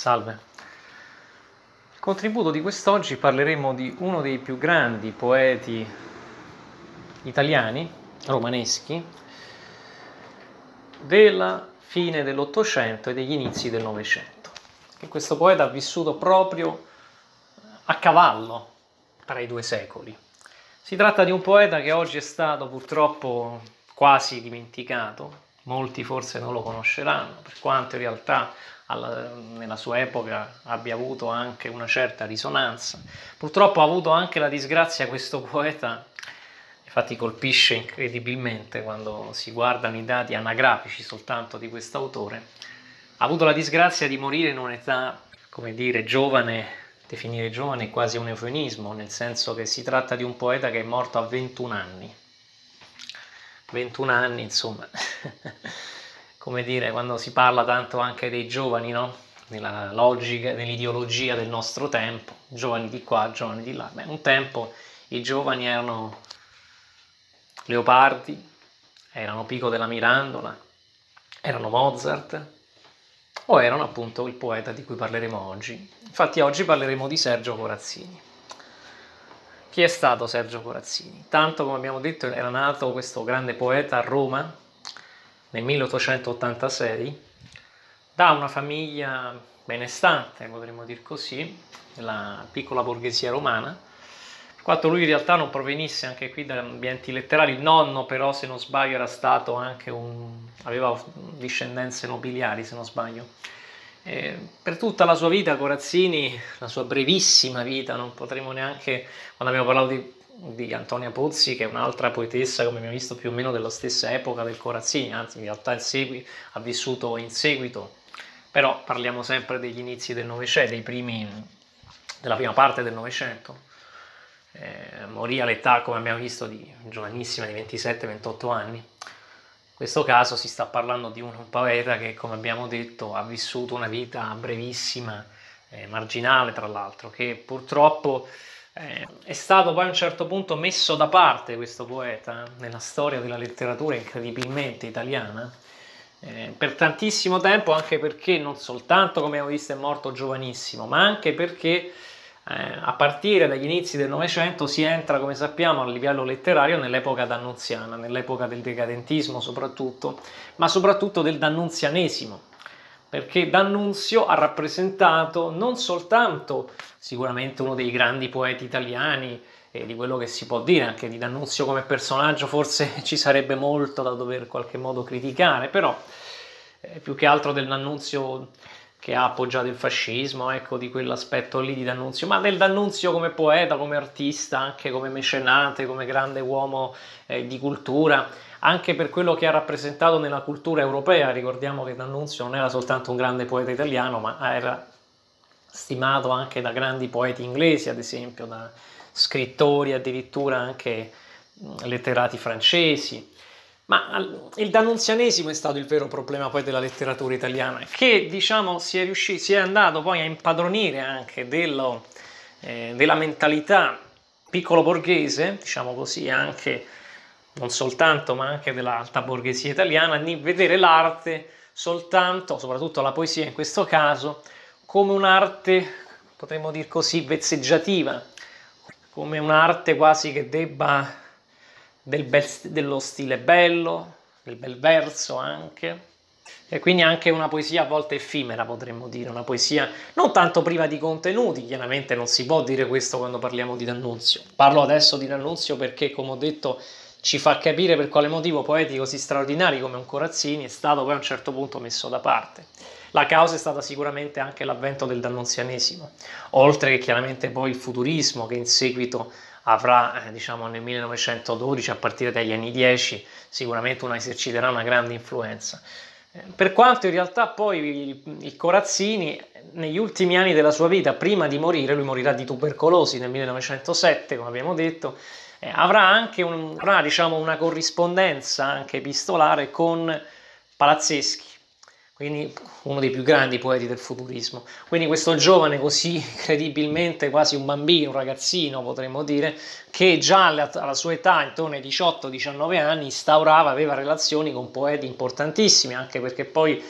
Salve. Il contributo di quest'oggi parleremo di uno dei più grandi poeti italiani, romaneschi, della fine dell'Ottocento e degli inizi del Novecento. Che questo poeta ha vissuto proprio a cavallo tra i due secoli. Si tratta di un poeta che oggi è stato purtroppo quasi dimenticato, molti forse non lo conosceranno, per quanto in realtà nella sua epoca abbia avuto anche una certa risonanza. Purtroppo ha avuto anche la disgrazia questo poeta, infatti colpisce incredibilmente quando si guardano i dati anagrafici soltanto di quest'autore, ha avuto la disgrazia di morire in un'età, come dire, giovane. Definire giovane è quasi un eufemismo, nel senso che si tratta di un poeta che è morto a 21 anni. 21 anni, insomma, come dire, quando si parla tanto anche dei giovani, no? Nella logica, nell'ideologia del nostro tempo, giovani di qua, giovani di là. Beh, un tempo i giovani erano Leopardi, erano Pico della Mirandola, erano Mozart, o erano appunto il poeta di cui parleremo oggi. Infatti oggi parleremo di Sergio Corazzini. Chi è stato Sergio Corazzini? Tanto, come abbiamo detto, era nato questo grande poeta a Roma nel 1886 da una famiglia benestante, potremmo dire così, della piccola borghesia romana, per quanto lui in realtà non provenisse anche qui da ambienti letterari. Il nonno però, se non sbaglio, era stato anche aveva discendenze nobiliari, se non sbaglio. Per tutta la sua vita Corazzini, la sua brevissima vita, non potremo neanche, quando abbiamo parlato di Antonia Pozzi, che è un'altra poetessa, come abbiamo visto, più o meno della stessa epoca del Corazzini, anzi in realtà ha vissuto in seguito, però parliamo sempre degli inizi del Novecento, della prima parte del Novecento. Morì all'età, come abbiamo visto, di giovanissima, di 27-28 anni. In questo caso si sta parlando di un poeta che, come abbiamo detto, ha vissuto una vita brevissima, marginale tra l'altro, che purtroppo è stato poi a un certo punto messo da parte, questo poeta, nella storia della letteratura incredibilmente italiana, per tantissimo tempo, anche perché non soltanto, come abbiamo visto, è morto giovanissimo, ma anche perché a partire dagli inizi del Novecento si entra, come sappiamo, a livello letterario nell'epoca d'annunziana, nell'epoca del decadentismo soprattutto, ma soprattutto del d'annunzianesimo, perché D'Annunzio ha rappresentato non soltanto sicuramente uno dei grandi poeti italiani, e di quello che si può dire anche di D'Annunzio come personaggio, forse ci sarebbe molto da dover in qualche modo criticare, però più che altro del D'Annunzio che ha appoggiato il fascismo, ecco, di quell'aspetto lì di D'Annunzio, ma del D'Annunzio come poeta, come artista, anche come mecenate, come grande uomo di cultura, anche per quello che ha rappresentato nella cultura europea. Ricordiamo che D'Annunzio non era soltanto un grande poeta italiano, ma era stimato anche da grandi poeti inglesi, ad esempio, da scrittori addirittura anche letterati francesi. Ma il d'annunzianesimo è stato il vero problema poi della letteratura italiana, che diciamo si è andato poi a impadronire anche della mentalità piccolo borghese, diciamo così, anche non soltanto ma anche dell'alta borghesia italiana, di vedere l'arte soltanto, soprattutto la poesia in questo caso, come un'arte, potremmo dire così, vezzeggiativa, come un'arte quasi che debba dello stile bello, del bel verso anche, e quindi anche una poesia a volte effimera, potremmo dire, una poesia non tanto priva di contenuti. Chiaramente non si può dire questo quando parliamo di D'Annunzio. Parlo adesso di D'Annunzio perché, come ho detto, ci fa capire per quale motivo poeti così straordinari come un Corazzini è stato poi a un certo punto messo da parte. La causa è stata sicuramente anche l'avvento del d'annunzianesimo, oltre che chiaramente poi il futurismo, che in seguito avrà, diciamo, nel 1912, a partire dagli anni 10, sicuramente eserciterà una grande influenza. Per quanto in realtà poi il Corazzini, negli ultimi anni della sua vita, prima di morire, lui morirà di tubercolosi nel 1907, come abbiamo detto, avrà anche diciamo, una corrispondenza anche epistolare con Palazzeschi, quindi uno dei più grandi poeti del futurismo. Quindi questo giovane così incredibilmente, quasi un bambino, un ragazzino potremmo dire, che già alla sua età, intorno ai 18-19 anni, aveva relazioni con poeti importantissimi, anche perché poi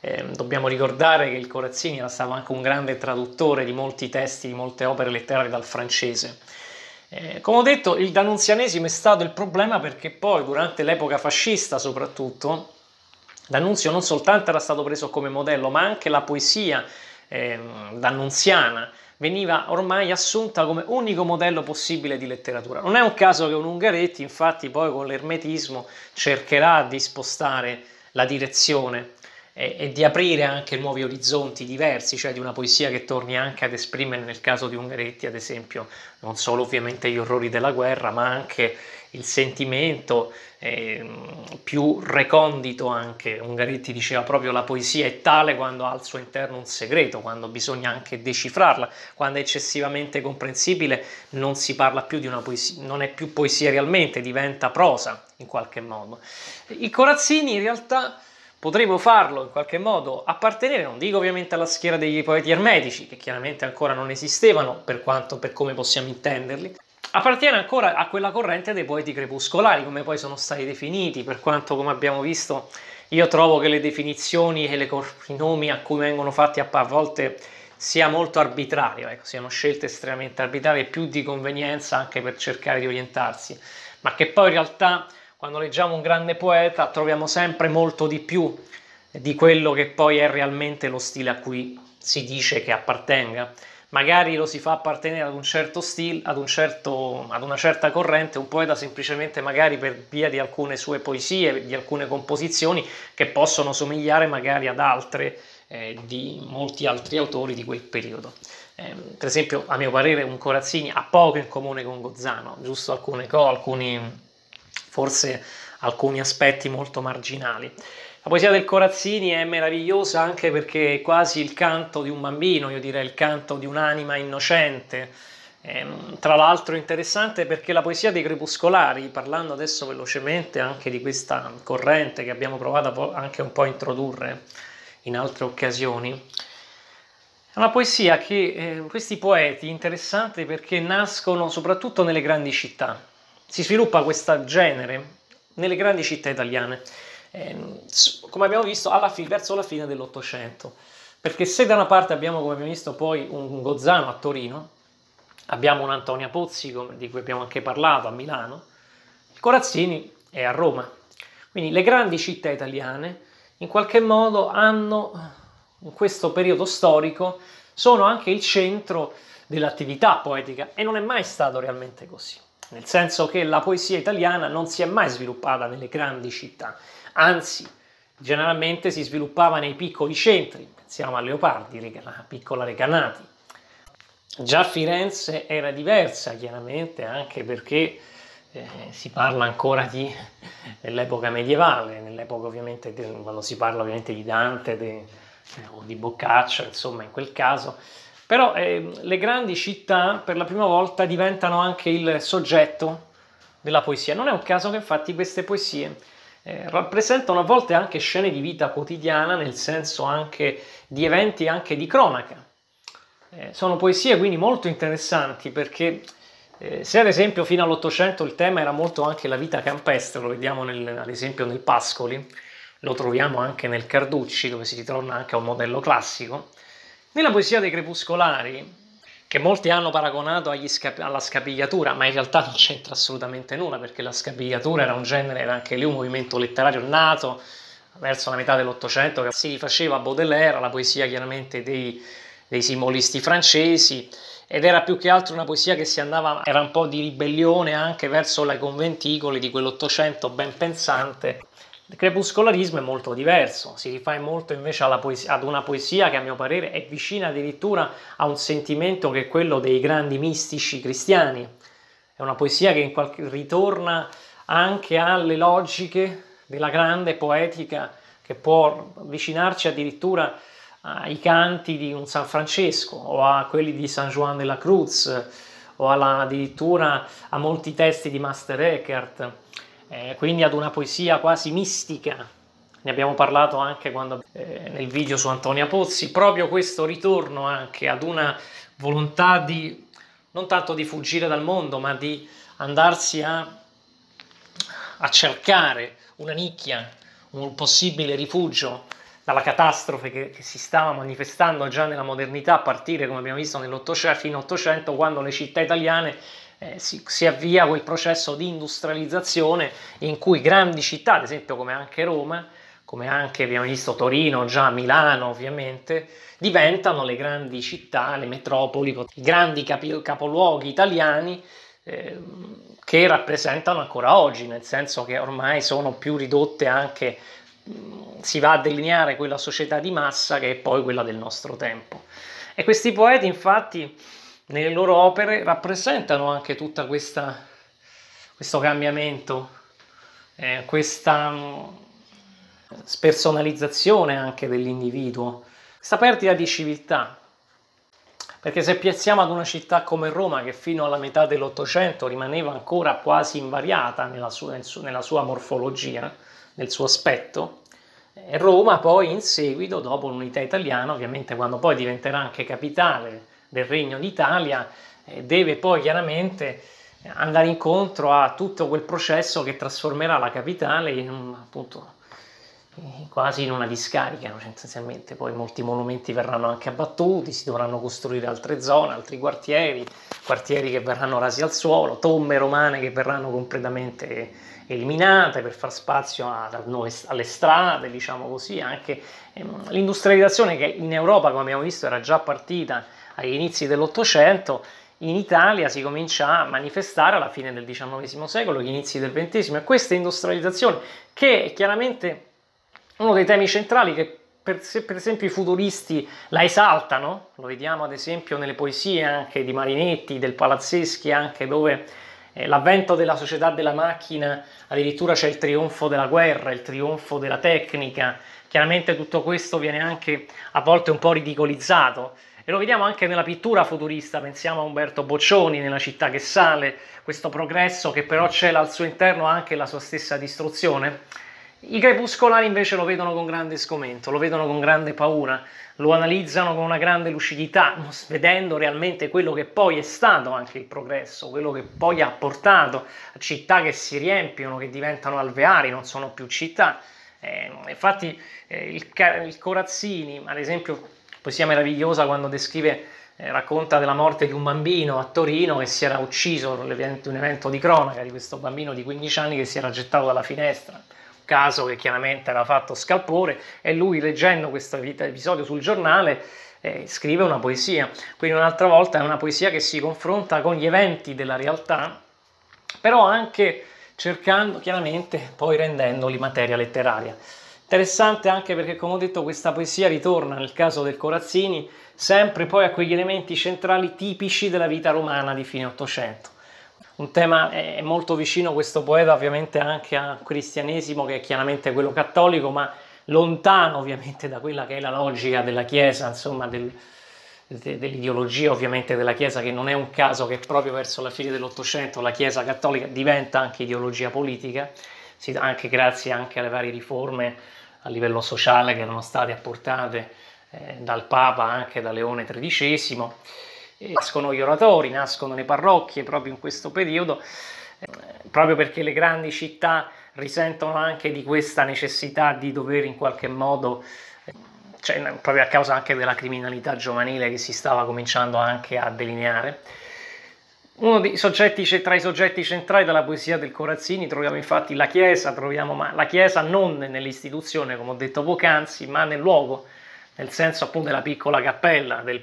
Dobbiamo ricordare che il Corazzini era stato anche un grande traduttore di molti testi, di molte opere letterarie dal francese. Come ho detto, il d'annunzianesimo è stato il problema perché poi, durante l'epoca fascista soprattutto, D'Annunzio non soltanto era stato preso come modello, ma anche la poesia d'annunziana veniva ormai assunta come unico modello possibile di letteratura. Non è un caso che un Ungaretti, infatti, poi con l'ermetismo cercherà di spostare la direzione e di aprire anche nuovi orizzonti diversi, cioè di una poesia che torni anche ad esprimere, nel caso di Ungaretti, ad esempio, non solo ovviamente gli orrori della guerra, ma anche il sentimento più recondito anche. Ungaretti diceva proprio la poesia è tale quando ha al suo interno un segreto, quando bisogna anche decifrarla, quando è eccessivamente comprensibile non si parla più di una poesia, non è più poesia realmente, diventa prosa in qualche modo. I Corazzini in realtà potremmo farlo in qualche modo appartenere, non dico ovviamente alla schiera degli poeti ermetici, che chiaramente ancora non esistevano per come possiamo intenderli, appartiene ancora a quella corrente dei poeti crepuscolari, come poi sono stati definiti, per quanto, come abbiamo visto, io trovo che le definizioni e i nomi a cui vengono fatti a volte sia molto arbitrario, ecco, siano scelte estremamente arbitrarie, più di convenienza anche per cercare di orientarsi, ma che poi in realtà quando leggiamo un grande poeta troviamo sempre molto di più di quello che poi è realmente lo stile a cui si dice che appartenga. Magari lo si fa appartenere ad un certo stile, ad una certa corrente, un poeta semplicemente magari per via di alcune sue poesie, di alcune composizioni che possono somigliare magari ad altre di molti altri autori di quel periodo. Per esempio, a mio parere, un Corazzini ha poco in comune con Gozzano, giusto forse alcuni aspetti molto marginali. La poesia del Corazzini è meravigliosa anche perché è quasi il canto di un bambino, io direi il canto di un'anima innocente. Tra l'altro interessante perché la poesia dei crepuscolari, parlando adesso velocemente anche di questa corrente che abbiamo provato anche un po' a introdurre in altre occasioni, è una poesia che questi poeti interessanti perché nascono soprattutto nelle grandi città. Si sviluppa questo genere nelle grandi città italiane, come abbiamo visto verso la fine dell'Ottocento, perché se da una parte abbiamo, come abbiamo visto, poi un Gozzano a Torino, abbiamo un Antonia Pozzi di cui abbiamo anche parlato a Milano, il Corazzini è a Roma. Quindi le grandi città italiane in qualche modo hanno, in questo periodo storico, sono anche il centro dell'attività poetica e non è mai stato realmente così. Nel senso che la poesia italiana non si è mai sviluppata nelle grandi città, anzi, generalmente si sviluppava nei piccoli centri, pensiamo a Leopardi, la piccola Recanati. Già Firenze era diversa, chiaramente, anche perché si parla ancora dell'epoca medievale, nell'epoca ovviamente, quando si parla ovviamente di Dante o di Boccaccio, insomma, in quel caso. Però le grandi città per la prima volta diventano anche il soggetto della poesia. Non è un caso che infatti queste poesie rappresentano a volte anche scene di vita quotidiana, nel senso anche di eventi anche di cronaca. Sono poesie quindi molto interessanti perché se ad esempio fino all'Ottocento il tema era molto anche la vita campestre, lo vediamo ad esempio nel Pascoli, lo troviamo anche nel Carducci, dove si ritorna anche a un modello classico. Nella poesia dei crepuscolari, che molti hanno paragonato alla scapigliatura, ma in realtà non c'entra assolutamente nulla, perché la scapigliatura era un genere, era anche lì un movimento letterario nato verso la metà dell'Ottocento, che si rifaceva a Baudelaire, la poesia chiaramente dei simbolisti francesi, ed era più che altro una poesia che era un po' di ribellione anche verso le conventicole di quell'Ottocento ben pensante. Il crepuscolarismo è molto diverso, si rifà molto invece ad una poesia che a mio parere è vicina addirittura a un sentimento che è quello dei grandi mistici cristiani. È una poesia che ritorna anche alle logiche della grande poetica, che può avvicinarci addirittura ai canti di un San Francesco o a quelli di San Juan de la Cruz o addirittura a molti testi di Master Eckhart. Quindi ad una poesia quasi mistica. Ne abbiamo parlato anche nel video su Antonia Pozzi, proprio questo ritorno anche ad una volontà non tanto di fuggire dal mondo, ma di andarsi a cercare una nicchia, un possibile rifugio dalla catastrofe che si stava manifestando già nella modernità, a partire, come abbiamo visto, nell'Ottocento, fino all'Ottocento, quando le città italiane si avvia quel processo di industrializzazione in cui grandi città, ad esempio come anche Roma, come anche abbiamo visto Torino, già Milano ovviamente, diventano le grandi città, le metropoli, i grandi capoluoghi italiani che rappresentano ancora oggi, nel senso che ormai sono più ridotte anche, si va a delineare quella società di massa che è poi quella del nostro tempo. E questi poeti infatti nelle loro opere rappresentano anche tutta questo cambiamento, questa spersonalizzazione anche dell'individuo, questa perdita di civiltà. Perché se pensiamo ad una città come Roma, che fino alla metà dell'Ottocento rimaneva ancora quasi invariata nella sua morfologia, nel suo aspetto, Roma poi in seguito, dopo l'unità italiana, ovviamente quando poi diventerà anche capitale del Regno d'Italia, deve poi chiaramente andare incontro a tutto quel processo che trasformerà la capitale in appunto quasi in una discarica, essenzialmente. Poi molti monumenti verranno anche abbattuti, si dovranno costruire altre zone, altri quartieri che verranno rasi al suolo, tombe romane che verranno completamente eliminate per far spazio alle strade, diciamo così. Anche l'industrializzazione, che in Europa, come abbiamo visto, era già partita agli inizi dell'Ottocento, in Italia si comincia a manifestare alla fine del XIX secolo, agli inizi del XX, e questa industrializzazione, che è chiaramente uno dei temi centrali, che per esempio i futuristi la esaltano, lo vediamo ad esempio nelle poesie anche di Marinetti, del Palazzeschi, anche dove l'avvento della società della macchina, addirittura c'è il trionfo della guerra, il trionfo della tecnica. Chiaramente tutto questo viene anche a volte un po' ridicolizzato, e lo vediamo anche nella pittura futurista. Pensiamo a Umberto Boccioni, Nella città che sale, questo progresso che però cela al suo interno anche la sua stessa distruzione. I crepuscolari invece lo vedono con grande sgomento, lo vedono con grande paura, lo analizzano con una grande lucidità, vedendo realmente quello che poi è stato anche il progresso, quello che poi ha portato a città che si riempiono, che diventano alveari, non sono più città. Infatti il Corazzini, ad esempio, poesia meravigliosa, quando descrive, racconta della morte di un bambino a Torino che si era ucciso, un evento di cronaca di questo bambino di 15 anni che si era gettato dalla finestra. Caso che chiaramente era fatto scalpore, e lui, leggendo questo episodio sul giornale, scrive una poesia. Quindi un'altra volta è una poesia che si confronta con gli eventi della realtà, però anche cercando, chiaramente, poi rendendoli materia letteraria. Interessante anche perché, come ho detto, questa poesia ritorna, nel caso del Corazzini, sempre poi a quegli elementi centrali tipici della vita romana di fine Ottocento. Un tema è molto vicino, questo poeta, ovviamente anche al cristianesimo, che è chiaramente quello cattolico, ma lontano ovviamente da quella che è la logica della Chiesa, insomma dell'ideologia ovviamente della Chiesa, che non è un caso che proprio verso la fine dell'Ottocento la Chiesa cattolica diventa anche ideologia politica, anche grazie anche alle varie riforme a livello sociale che erano state apportate dal Papa, anche da Leone XIII. Nascono gli oratori, nascono le parrocchie proprio in questo periodo, proprio perché le grandi città risentono anche di questa necessità di dover in qualche modo, cioè proprio a causa anche della criminalità giovanile che si stava cominciando anche a delineare. Uno dei soggetti, tra i soggetti centrali della poesia del Corazzini troviamo infatti la Chiesa, ma la Chiesa non nell'istituzione, come ho detto poc'anzi, ma nel luogo, nel senso appunto della piccola cappella, del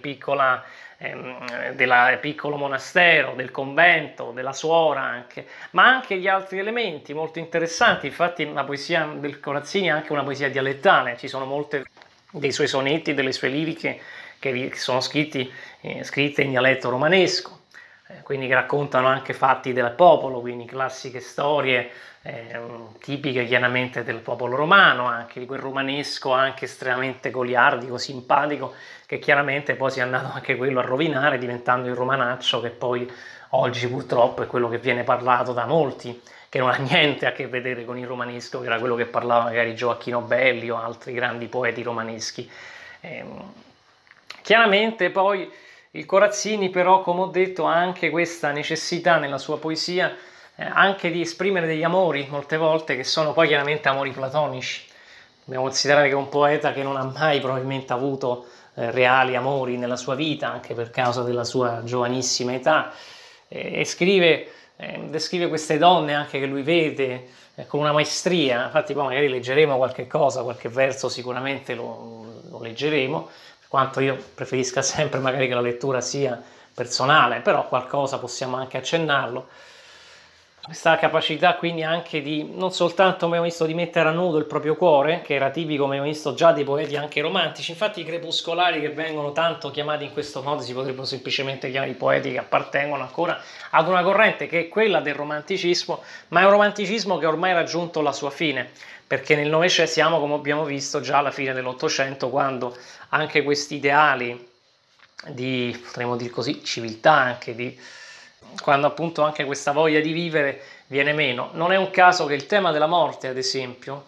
piccolo monastero, del convento, della suora anche, ma anche gli altri elementi molto interessanti. Infatti la poesia del Corazzini è anche una poesia dialettale, ci sono molte dei suoi sonetti, delle sue liriche che sono scritte in dialetto romanesco, quindi che raccontano anche fatti del popolo, quindi classiche storie tipiche chiaramente del popolo romano, anche di quel romanesco anche estremamente goliardico, simpatico, che chiaramente poi si è andato anche quello a rovinare, diventando il romanaccio, che poi oggi purtroppo è quello che viene parlato da molti, che non ha niente a che vedere con il romanesco, che era quello che parlava magari Gioacchino Belli o altri grandi poeti romaneschi. Chiaramente poi il Corazzini però, come ho detto, ha anche questa necessità nella sua poesia anche di esprimere degli amori, molte volte, che sono poi chiaramente amori platonici, Dobbiamo considerare che è un poeta che non ha mai probabilmente avuto reali amori nella sua vita, anche per causa della sua giovanissima età, e descrive queste donne anche che lui vede con una maestria. Infatti poi magari leggeremo qualche cosa, qualche verso sicuramente lo leggeremo, per quanto io preferisca sempre magari che la lettura sia personale, però qualcosa possiamo anche accennarlo. Questa capacità quindi anche di non soltanto, come abbiamo visto, di mettere a nudo il proprio cuore, che era tipico, come abbiamo visto, già dei poeti anche romantici. Infatti i crepuscolari, che vengono tanto chiamati in questo modo, si potrebbero semplicemente chiamare i poeti che appartengono ancora ad una corrente che è quella del romanticismo, ma è un romanticismo che ormai ha raggiunto la sua fine, perché nel Novecento siamo, come abbiamo visto, già alla fine dell'Ottocento, quando anche questi ideali di, potremmo dire così, civiltà, anche quando appunto anche questa voglia di vivere viene meno. Non è un caso che il tema della morte, ad esempio,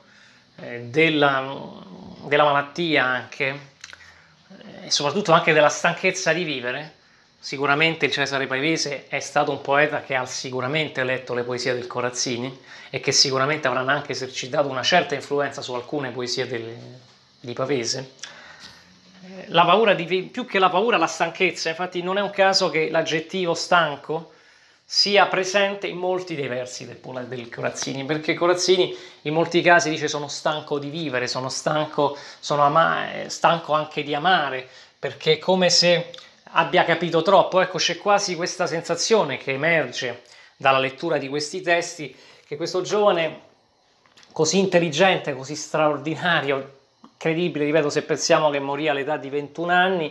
della malattia anche, e soprattutto anche della stanchezza di vivere, sicuramente il Cesare Pavese è stato un poeta che ha sicuramente letto le poesie del Corazzini e che sicuramente avranno anche esercitato una certa influenza su alcune poesie di Pavese. La paura, più che la paura, la stanchezza. Infatti non è un caso che l'aggettivo stanco sia presente in molti dei versi del Corazzini, perché Corazzini in molti casi dice: sono stanco di vivere, sono stanco, stanco anche di amare, perché è come se abbia capito troppo. Ecco, c'è quasi questa sensazione che emerge dalla lettura di questi testi, che questo giovane così intelligente, così straordinario, credibile, ripeto, se pensiamo che morì all'età di 21 anni,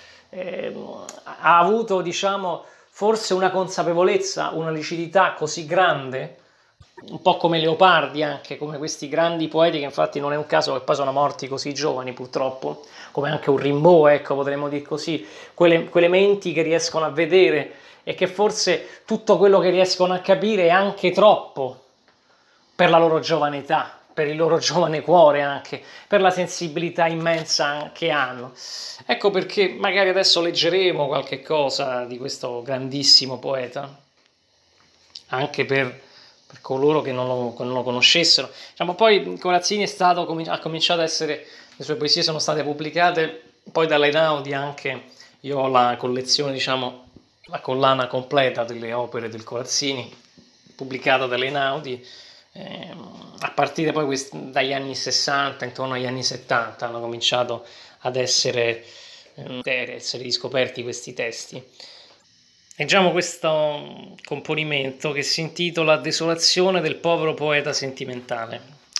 ha avuto, diciamo, forse una consapevolezza, una lucidità così grande, un po' come Leopardi, anche come questi grandi poeti, che infatti non è un caso che poi sono morti così giovani, purtroppo, come anche un Rimbaud, ecco, potremmo dire così, quelle menti che riescono a vedere e che forse tutto quello che riescono a capire è anche troppo per la loro giovane età, per il loro giovane cuore, anche per la sensibilità immensa che hanno. Ecco perché magari adesso leggeremo qualche cosa di questo grandissimo poeta, anche per coloro che non lo conoscessero. Diciamo, poi Corazzini ha cominciato a essere, le sue poesie sono state pubblicate poi dall'Einaudi anche. Io ho la collezione, diciamo, la collana completa delle opere del Corazzini, pubblicata dall'Einaudi. A partire poi dagli anni 60, intorno agli anni 70, hanno cominciato ad essere riscoperti questi testi. Leggiamo questo componimento che si intitola Desolazione del povero poeta sentimentale.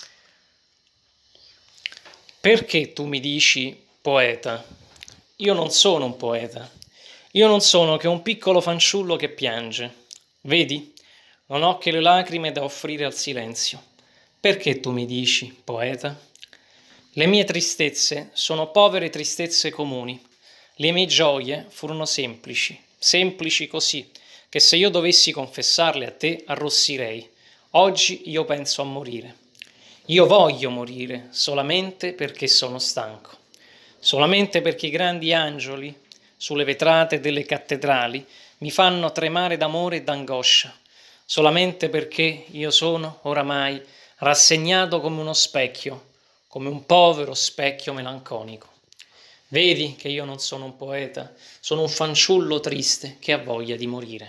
Perché tu mi dici poeta? Io non sono un poeta. Io non sono che un piccolo fanciullo che piange. Vedi? Non ho che le lacrime da offrire al silenzio. Perché tu mi dici, poeta? Le mie tristezze sono povere tristezze comuni. Le mie gioie furono semplici, semplici così, che se io dovessi confessarle a te arrossirei. Oggi io penso a morire. Io voglio morire solamente perché sono stanco. Solamente perché i grandi angeli sulle vetrate delle cattedrali mi fanno tremare d'amore e d'angoscia. Solamente perché io sono oramai rassegnato come uno specchio, come un povero specchio melanconico. Vedi che io non sono un poeta, sono un fanciullo triste che ha voglia di morire.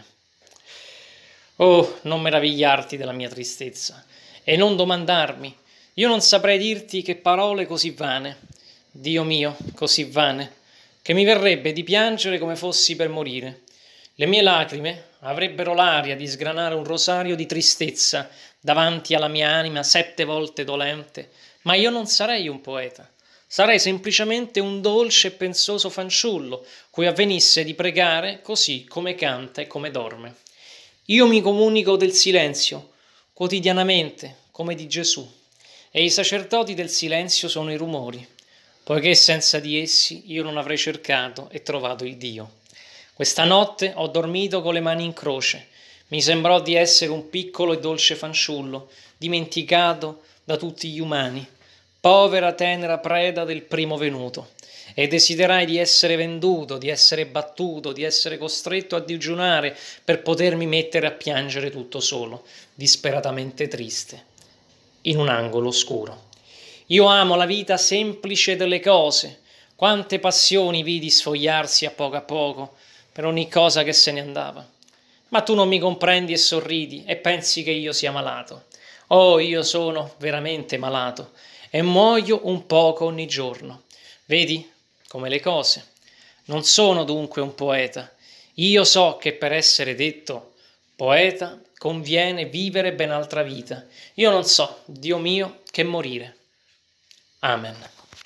Oh, non meravigliarti della mia tristezza e non domandarmi, io non saprei dirti che parole così vane, Dio mio, così vane, che mi verrebbe di piangere come fossi per morire. Le mie lacrime avrebbero l'aria di sgranare un rosario di tristezza davanti alla mia anima 7 volte dolente, ma io non sarei un poeta, sarei semplicemente un dolce e pensoso fanciullo, cui avvenisse di pregare così come canta e come dorme. Io mi comunico del silenzio, quotidianamente, come di Gesù, e i sacerdoti del silenzio sono i rumori, poiché senza di essi io non avrei cercato e trovato il Dio. Questa notte ho dormito con le mani in croce, mi sembrò di essere un piccolo e dolce fanciullo, dimenticato da tutti gli umani, povera tenera preda del primo venuto, e desiderai di essere venduto, di essere battuto, di essere costretto a digiunare per potermi mettere a piangere tutto solo, disperatamente triste, in un angolo oscuro. Io amo la vita semplice delle cose. Quante passioni vidi sfogliarsi a poco per ogni cosa che se ne andava. Ma tu non mi comprendi e sorridi e pensi che io sia malato. Oh, io sono veramente malato e muoio un poco ogni giorno. Vedi come le cose. Non sono dunque un poeta. Io so che per essere detto poeta conviene vivere ben altra vita. Io non so, Dio mio, che morire. Amen.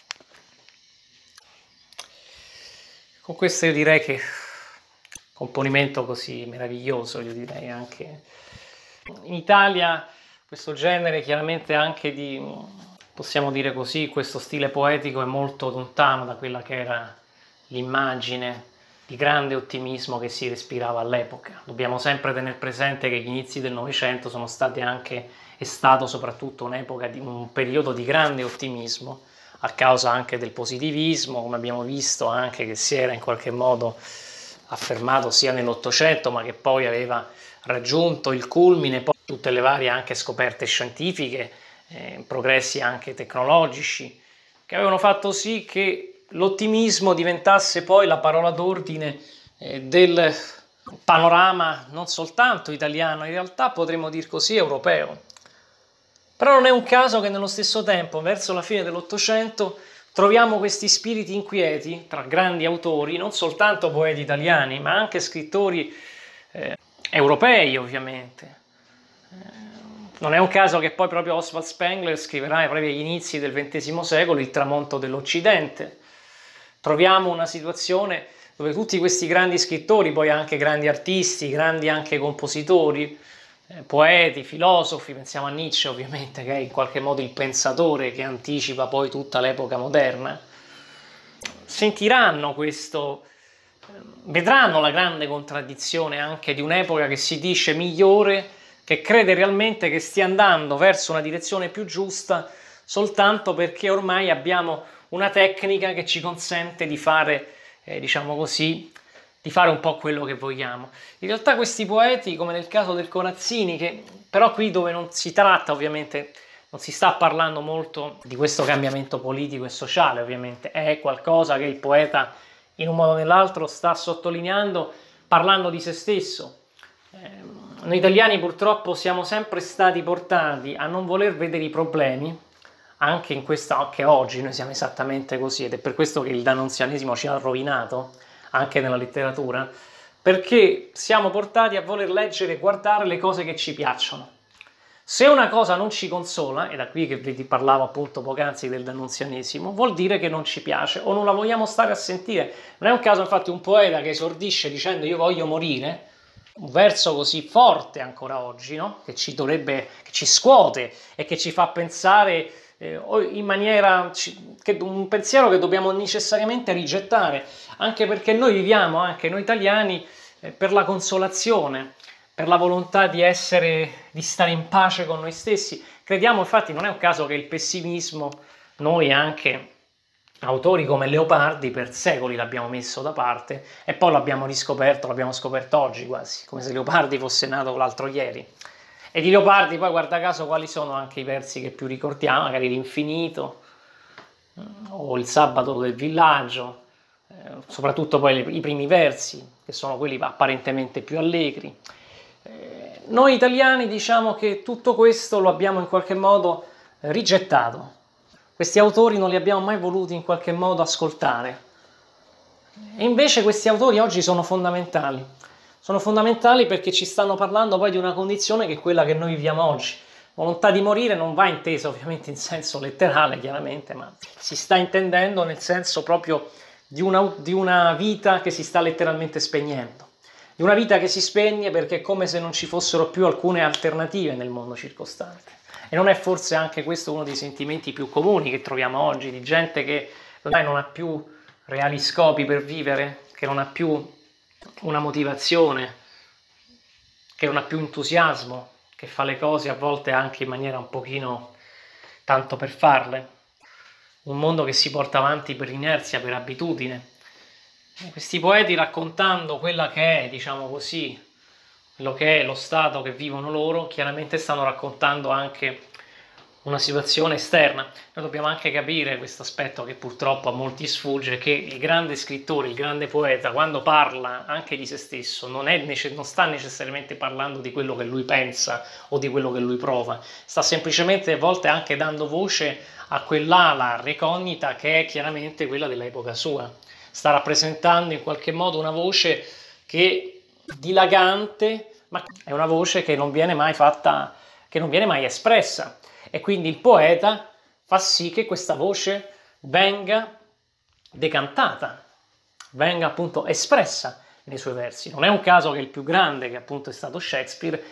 Con questo io direi che componimento così meraviglioso, io direi anche in Italia questo genere chiaramente anche di, possiamo dire così, questo stile poetico è molto lontano da quella che era l'immagine di grande ottimismo che si respirava all'epoca. Dobbiamo sempre tenere presente che gli inizi del Novecento sono stati anche, è stato soprattutto un'epoca di un periodo di grande ottimismo, a causa anche del positivismo, come abbiamo visto anche che si era in qualche modo affermato sia nell'Ottocento, ma che poi aveva raggiunto il culmine, poi tutte le varie anche scoperte scientifiche, progressi anche tecnologici, che avevano fatto sì che l'ottimismo diventasse poi la parola d'ordine del panorama non soltanto italiano, in realtà potremmo dir così europeo. Però non è un caso che nello stesso tempo, verso la fine dell'Ottocento, troviamo questi spiriti inquieti tra grandi autori, non soltanto poeti italiani, ma anche scrittori europei, ovviamente. Non è un caso che poi proprio Oswald Spengler scriverà proprio agli inizi del XX secolo Il tramonto dell'Occidente. Troviamo una situazione dove tutti questi grandi scrittori, poi anche grandi artisti, grandi anche compositori, poeti, filosofi, pensiamo a Nietzsche ovviamente, che è in qualche modo il pensatore che anticipa poi tutta l'epoca moderna, sentiranno questo, vedranno la grande contraddizione anche di un'epoca che si dice migliore, che crede realmente che stia andando verso una direzione più giusta soltanto perché ormai abbiamo una tecnica che ci consente di fare, diciamo così, di fare un po' quello che vogliamo. In realtà questi poeti, come nel caso del Corazzini, che però qui dove non si tratta ovviamente, non si sta parlando molto di questo cambiamento politico e sociale, ovviamente, è qualcosa che il poeta in un modo o nell'altro sta sottolineando parlando di se stesso. Noi italiani purtroppo siamo sempre stati portati a non voler vedere i problemi, anche in questa, anche oggi noi siamo esattamente così, ed è per questo che il dannunzianesimo ci ha rovinato, anche nella letteratura, perché siamo portati a voler leggere e guardare le cose che ci piacciono. Se una cosa non ci consola, e da qui che vi parlavo appunto poc'anzi del dannunzianesimo, vuol dire che non ci piace o non la vogliamo stare a sentire. Non è un caso infatti un poeta che esordisce dicendo io voglio morire, un verso così forte ancora oggi, no? Che ci dovrebbe, che ci scuote e che ci fa pensare in maniera, un pensiero che dobbiamo necessariamente rigettare, anche perché noi viviamo, anche noi italiani, per la consolazione, per la volontà di essere, di stare in pace con noi stessi. Crediamo, infatti, non è un caso che il pessimismo, noi anche autori come Leopardi per secoli l'abbiamo messo da parte e poi l'abbiamo riscoperto, l'abbiamo scoperto oggi quasi, come se Leopardi fosse nato l'altro ieri. E di Leopardi poi guarda caso quali sono anche i versi che più ricordiamo, magari l'Infinito o il Sabato del villaggio, soprattutto poi i primi versi, che sono quelli apparentemente più allegri. Noi italiani diciamo che tutto questo lo abbiamo in qualche modo rigettato. Questi autori non li abbiamo mai voluti in qualche modo ascoltare. E invece questi autori oggi sono fondamentali. Sono fondamentali perché ci stanno parlando poi di una condizione che è quella che noi viviamo oggi. Volontà di morire non va intesa ovviamente in senso letterale, chiaramente, ma si sta intendendo nel senso proprio di una vita che si sta letteralmente spegnendo. Di una vita che si spegne perché è come se non ci fossero più alcune alternative nel mondo circostante. E non è forse anche questo uno dei sentimenti più comuni che troviamo oggi, di gente che ormai non ha più reali scopi per vivere, che non ha più una motivazione, che non ha più entusiasmo, che fa le cose a volte anche in maniera un pochino tanto per farle. Un mondo che si porta avanti per inerzia, per abitudine. E questi poeti raccontando quella che è, diciamo così, quello che è lo stato che vivono loro, chiaramente stanno raccontando anche una situazione esterna. Noi dobbiamo anche capire questo aspetto che purtroppo a molti sfugge, che il grande scrittore, il grande poeta, quando parla anche di se stesso, non sta necessariamente parlando di quello che lui pensa o di quello che lui prova, sta semplicemente a volte anche dando voce a quell'ala recognita che è chiaramente quella dell'epoca sua. Sta rappresentando in qualche modo una voce che dilagante, ma è una voce che non viene mai fatta, che non viene mai espressa. E quindi il poeta fa sì che questa voce venga decantata, venga appunto espressa nei suoi versi. Non è un caso che il più grande, che appunto è stato Shakespeare,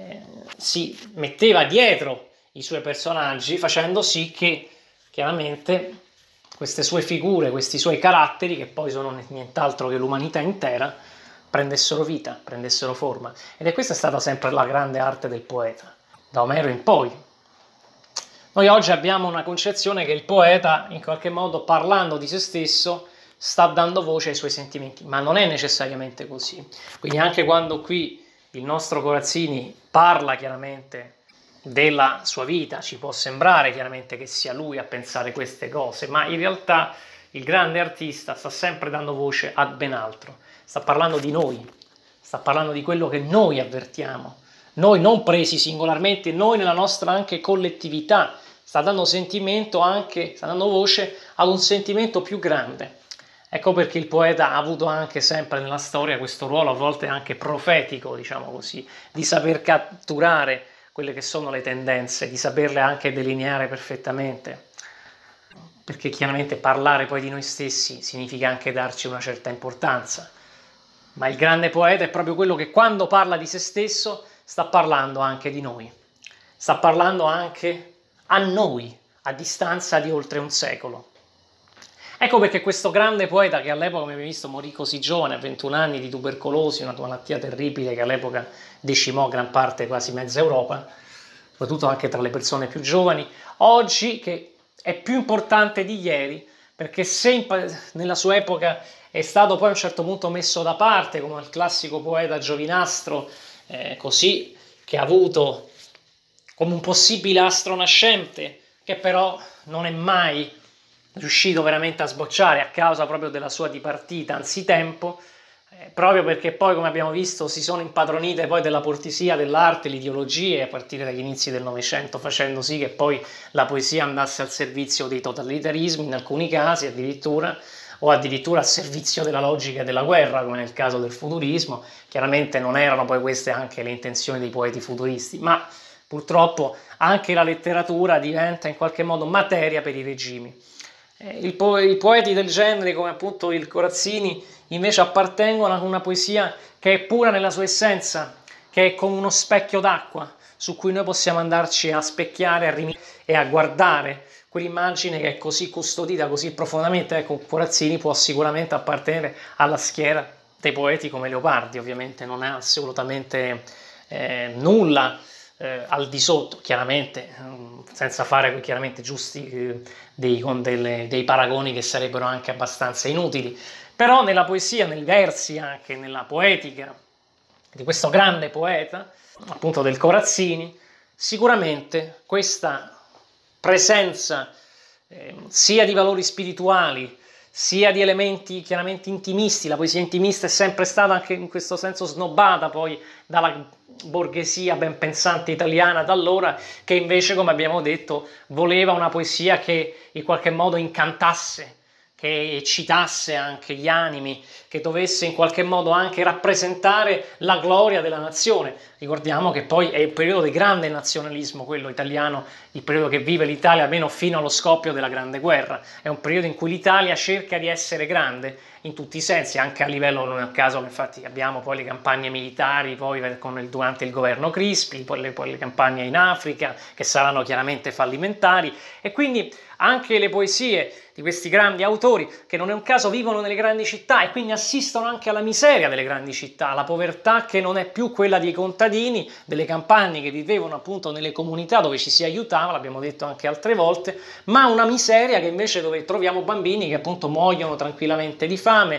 si metteva dietro i suoi personaggi, facendo sì che chiaramente queste sue figure, questi suoi caratteri, che poi sono nient'altro che l'umanità intera, prendessero vita, prendessero forma. Ed è questa stata sempre la grande arte del poeta, da Omero in poi. Noi oggi abbiamo una concezione che il poeta, in qualche modo, parlando di se stesso, sta dando voce ai suoi sentimenti, ma non è necessariamente così. Quindi anche quando qui il nostro Corazzini parla chiaramente della sua vita, ci può sembrare chiaramente che sia lui a pensare queste cose, ma in realtà il grande artista sta sempre dando voce a ben altro. Sta parlando di noi, sta parlando di quello che noi avvertiamo, noi non presi singolarmente, noi nella nostra anche collettività, sta dando sentimento anche, sta dando voce ad un sentimento più grande. Ecco perché il poeta ha avuto anche sempre nella storia questo ruolo, a volte anche profetico, diciamo così, di saper catturare quelle che sono le tendenze, di saperle anche delineare perfettamente. Perché chiaramente parlare poi di noi stessi significa anche darci una certa importanza. Ma il grande poeta è proprio quello che quando parla di se stesso sta parlando anche di noi, sta parlando anche a noi, a distanza di oltre un secolo. Ecco perché questo grande poeta, che all'epoca, come abbiamo visto, morì così giovane, a 21 anni, di tubercolosi, una malattia terribile che all'epoca decimò gran parte, quasi mezza Europa, soprattutto anche tra le persone più giovani, oggi che è più importante di ieri, perché se nella sua epoca è stato poi a un certo punto messo da parte come il classico poeta giovinastro, così, che ha avuto come un possibile astro nascente, che però non è mai riuscito veramente a sbocciare a causa proprio della sua dipartita anzitempo, proprio perché poi, come abbiamo visto, si sono impadronite poi della poesia, dell'arte, le ideologie a partire dagli inizi del Novecento, facendo sì che poi la poesia andasse al servizio dei totalitarismi in alcuni casi addirittura, o addirittura al servizio della logica della guerra, come nel caso del futurismo. Chiaramente non erano poi queste anche le intenzioni dei poeti futuristi, ma purtroppo anche la letteratura diventa in qualche modo materia per i regimi. I poeti del genere, come appunto il Corazzini, invece appartengono a una poesia che è pura nella sua essenza, che è come uno specchio d'acqua su cui noi possiamo andarci a specchiare e a guardare quell'immagine che è così custodita, così profondamente. Ecco, Corazzini può sicuramente appartenere alla schiera dei poeti come Leopardi, ovviamente non è assolutamente nulla al di sotto, chiaramente, senza fare chiaramente giusti dei paragoni che sarebbero anche abbastanza inutili, però nella poesia, nei versi, anche nella poetica di questo grande poeta, appunto del Corazzini, sicuramente questa presenza sia di valori spirituali, sia di elementi chiaramente intimisti. La poesia intimista è sempre stata anche in questo senso snobbata poi dalla borghesia ben pensante italiana d'allora, che invece, come abbiamo detto, voleva una poesia che in qualche modo incantasse, che eccitasse anche gli animi, che dovesse in qualche modo anche rappresentare la gloria della nazione. Ricordiamo che poi è il periodo di grande nazionalismo, quello italiano, il periodo che vive l'Italia almeno fino allo scoppio della Grande Guerra. È un periodo in cui l'Italia cerca di essere grande in tutti i sensi, anche a livello, non è un caso che infatti abbiamo poi le campagne militari poi durante il governo Crispi, poi le campagne in Africa, che saranno chiaramente fallimentari, e quindi anche le poesie di questi grandi autori, che non è un caso vivono nelle grandi città e quindi assistono anche alla miseria delle grandi città, alla povertà che non è più quella dei contadini, delle campagne che vivevano appunto nelle comunità dove ci si aiutava, l'abbiamo detto anche altre volte, ma una miseria che invece dove troviamo bambini che appunto muoiono tranquillamente di fame,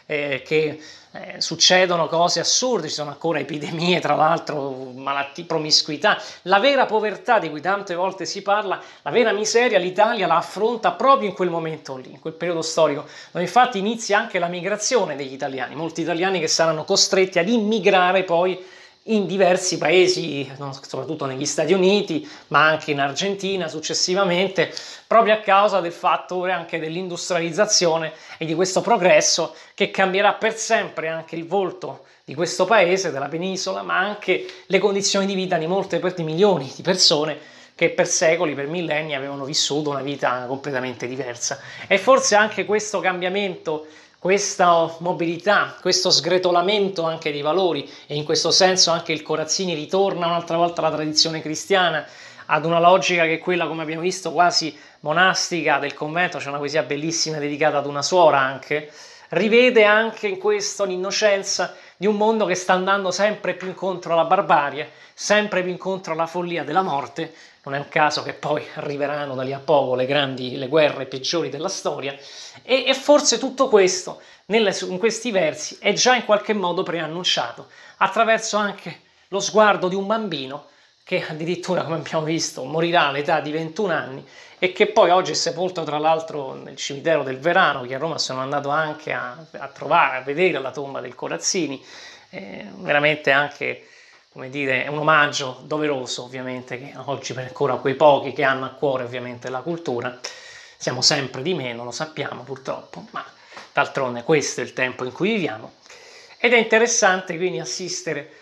che succedono cose assurde, ci sono ancora epidemie, tra l'altro malattie, promiscuità, la vera povertà di cui tante volte si parla, la vera miseria l'Italia la affronta proprio in quel momento lì, in quel periodo storico, dove infatti inizia anche la migrazione degli italiani, molti italiani che saranno costretti ad immigrare poi in diversi paesi, soprattutto negli Stati Uniti, ma anche in Argentina successivamente, proprio a causa del fattore anche dell'industrializzazione e di questo progresso che cambierà per sempre anche il volto di questo paese, della penisola, ma anche le condizioni di vita di di milioni di persone che per secoli, per millenni avevano vissuto una vita completamente diversa. E forse anche questo cambiamento, questa mobilità, questo sgretolamento anche dei valori, e in questo senso anche il Corazzini ritorna un'altra volta alla tradizione cristiana, ad una logica che è quella, come abbiamo visto, quasi monastica del convento. C'è una poesia bellissima dedicata ad una suora anche, rivede anche in questo l'innocenza di un mondo che sta andando sempre più incontro alla barbarie, sempre più incontro alla follia della morte. Non è un caso che poi arriveranno da lì a poco le guerre peggiori della storia, e forse tutto questo in questi versi è già in qualche modo preannunciato attraverso anche lo sguardo di un bambino che addirittura, come abbiamo visto, morirà all'età di 21 anni e che poi oggi è sepolto tra l'altro nel cimitero del Verano, che a Roma sono andato anche a trovare, a vedere la tomba del Corazzini, veramente anche, come dire, è un omaggio doveroso ovviamente, che oggi per ancora quei pochi che hanno a cuore ovviamente la cultura, siamo sempre di meno, lo sappiamo purtroppo, ma d'altronde questo è il tempo in cui viviamo. Ed è interessante quindi assistere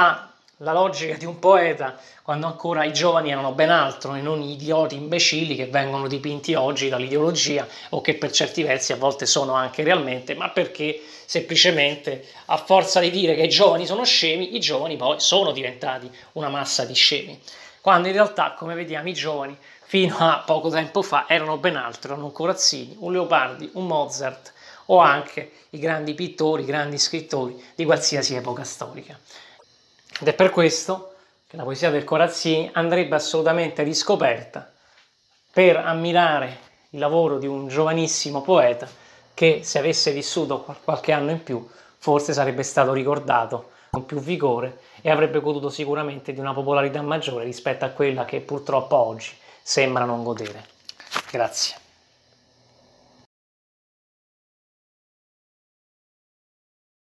alla logica di un poeta quando ancora i giovani erano ben altro e non gli idioti imbecilli che vengono dipinti oggi dall'ideologia, o che per certi versi a volte sono anche realmente, ma perché semplicemente a forza di dire che i giovani sono scemi, i giovani poi sono diventati una massa di scemi, quando in realtà, come vediamo, i giovani fino a poco tempo fa erano ben altro, erano un Corazzini, un Leopardi, un Mozart o anche i grandi pittori, i grandi scrittori di qualsiasi epoca storica. Ed è per questo che la poesia del Corazzini andrebbe assolutamente riscoperta per ammirare il lavoro di un giovanissimo poeta che, se avesse vissuto qualche anno in più, forse sarebbe stato ricordato con più vigore e avrebbe goduto sicuramente di una popolarità maggiore rispetto a quella che purtroppo oggi sembra non godere. Grazie.